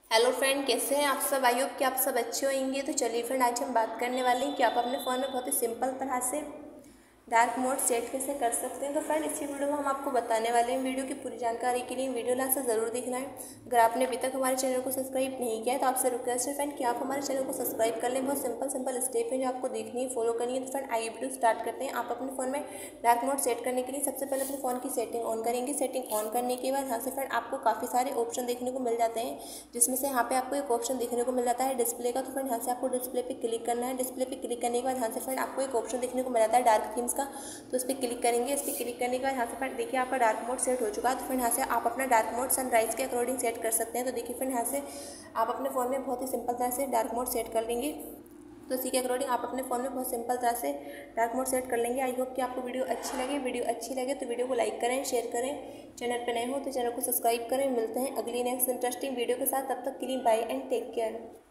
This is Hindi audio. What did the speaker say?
हेलो फ्रेंड, कैसे हैं आप सब। आई होप कि आप सब अच्छे होंगे। तो चलिए फ्रेंड, आज हम बात करने वाले हैं कि आप अपने फ़ोन में बहुत ही सिंपल तरह से डार्क मोड सेट कैसे कर सकते हैं। तो फ्रेंड, इसी वीडियो में हम आपको बताने वाले हैं। वीडियो की पूरी जानकारी के लिए वीडियो लास्ट से ज़रूर देखना है। अगर आपने अभी तक हमारे चैनल को सब्सक्राइब नहीं किया है तो आपसे रिक्वेस्ट है फ्रेंड कि आप हमारे चैनल को सब्सक्राइब कर लें। बहुत सिंपल स्टेप है जो आपको देखनी है, फॉलो करनी है। तो फ्रेंड, आइए वीडियो स्टार्ट करते हैं। आप अपने फ़ोन में डार्क मोड सेट करने के लिए सबसे पहले अपने फ़ोन की सेटिंग ऑन करेंगे। सेटिंग ऑन करने के बाद यहाँ से फ्रेंड आपको काफ़ी सारे ऑप्शन देखने को मिल जाते हैं, जिसमें से यहाँ पे आपको एक ऑप्शन देखने को मिल जाता है डिस्प्ले का। तो फ्रेंड, यहाँ से आपको डिस्प्ले पे क्लिक करना है। डिस्प्ले पे क्लिक करने के बाद यहाँ से फ्रेंड आपको एक ऑप्शन देखने को मिल जाता है डार्क थीम्स का। तो इस पर क्लिक करेंगे। इस पर क्लिक करने के बाद यहाँ से फ्रेंड देखिए आपका डार्क मोड सेट हो चुका है। तो फ्रेंड, यहाँ से आप अपना डार्क मोड सनराइज़ के अकॉर्डिंग सेट कर सकते हैं। तो देखिए फ्रेंड, यहाँ से आप अपने फ़ोन में बहुत ही सिंपल तरह से डार्क मोड सेट कर लेंगे। तो इसी के अकॉर्डिंग आप अपने फ़ोन में बहुत सिंपल तरह से डार्क मोड सेट कर लेंगे। आई होप कि आपको वीडियो अच्छी लगे तो वीडियो को लाइक करें, शेयर करें। चैनल पर नए हो तो चैनल को सब्सक्राइब करें। मिलते हैं अगली नेक्स्ट इंटरेस्टिंग वीडियो के साथ। तब तक के लिए बाय एंड टेक केयर।